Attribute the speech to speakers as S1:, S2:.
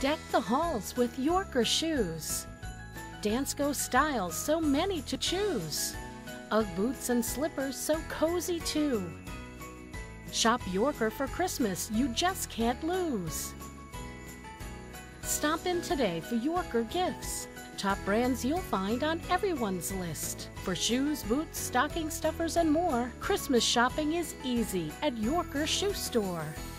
S1: Deck the halls with Yorker shoes. Dansko styles, so many to choose. Ugg boots and slippers, so cozy too. Shop Yorker for Christmas, you just can't lose. Stop in today for Yorker gifts. Top brands you'll find on everyone's list. For shoes, boots, stocking stuffers, and more, Christmas shopping is easy at Yorker Shoe Store.